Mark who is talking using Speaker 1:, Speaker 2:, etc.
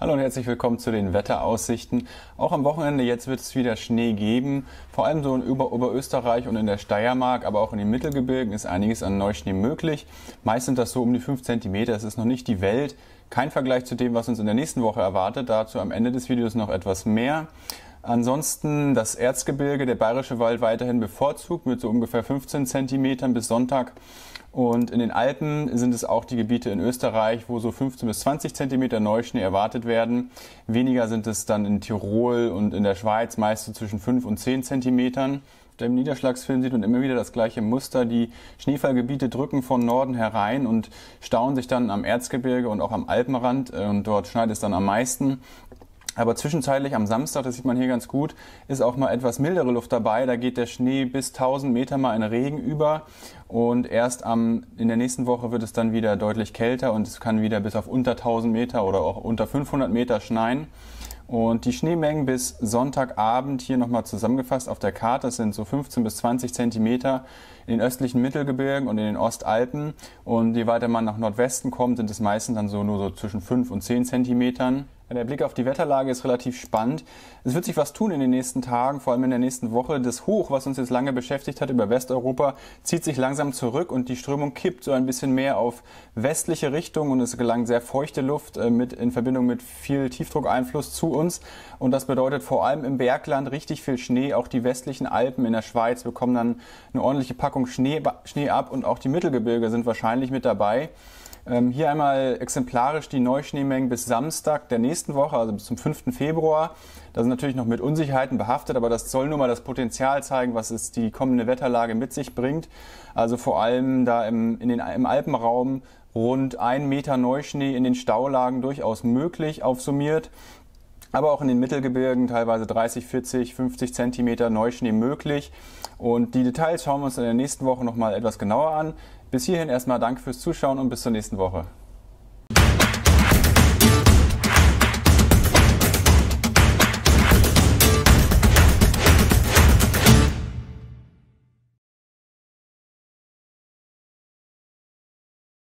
Speaker 1: Hallo und herzlich willkommen zu den Wetteraussichten. Auch am Wochenende jetzt wird es wieder Schnee geben, vor allem so über Oberösterreich und in der Steiermark, aber auch in den Mittelgebirgen ist einiges an Neuschnee möglich. Meist sind das so um die 5 cm, es ist noch nicht die Welt. Kein Vergleich zu dem, was uns in der nächsten Woche erwartet, dazu am Ende des Videos noch etwas mehr. Ansonsten das Erzgebirge, der Bayerische Wald weiterhin bevorzugt mit so ungefähr 15 cm bis Sonntag. Und in den Alpen sind es auch die Gebiete in Österreich, wo so 15 bis 20 cm Neuschnee erwartet werden. Weniger sind es dann in Tirol und in der Schweiz, meist so zwischen 5 und 10 cm. Im Niederschlagsfilm sieht man immer wieder das gleiche Muster. Die Schneefallgebiete drücken von Norden herein und stauen sich dann am Erzgebirge und auch am Alpenrand. Und dort schneit es dann am meisten. Aber zwischenzeitlich am Samstag, das sieht man hier ganz gut, ist auch mal etwas mildere Luft dabei. Da geht der Schnee bis 1000 Meter mal in Regen über. Und erst in der nächsten Woche wird es dann wieder deutlich kälter und es kann wieder bis auf unter 1000 Meter oder auch unter 500 Meter schneien. Und die Schneemengen bis Sonntagabend hier nochmal zusammengefasst auf der Karte, das sind so 15 bis 20 Zentimeter in den östlichen Mittelgebirgen und in den Ostalpen. Und je weiter man nach Nordwesten kommt, sind es meistens dann nur so zwischen 5 und 10 Zentimetern. Der Blick auf die Wetterlage ist relativ spannend. Es wird sich was tun in den nächsten Tagen, vor allem in der nächsten Woche. Das Hoch, was uns jetzt lange beschäftigt hat über Westeuropa, zieht sich langsam zurück und die Strömung kippt so ein bisschen mehr auf westliche Richtung und es gelangt sehr feuchte Luft in Verbindung mit viel Tiefdruckeinfluss zu uns. Und das bedeutet vor allem im Bergland richtig viel Schnee. Auch die westlichen Alpen in der Schweiz bekommen dann eine ordentliche Packung Schnee ab und auch die Mittelgebirge sind wahrscheinlich mit dabei. Hier einmal exemplarisch die Neuschneemengen bis Samstag der nächsten Woche, also bis zum 5. Februar. Da sind natürlich noch mit Unsicherheiten behaftet, aber das soll nur mal das Potenzial zeigen, was es die kommende Wetterlage mit sich bringt. Also vor allem da im Alpenraum rund 1 Meter Neuschnee in den Staulagen durchaus möglich aufsummiert. Aber auch in den Mittelgebirgen teilweise 30, 40, 50 Zentimeter Neuschnee möglich. Und die Details schauen wir uns in der nächsten Woche nochmal etwas genauer an. Bis hierhin erstmal danke fürs Zuschauen und bis zur nächsten Woche.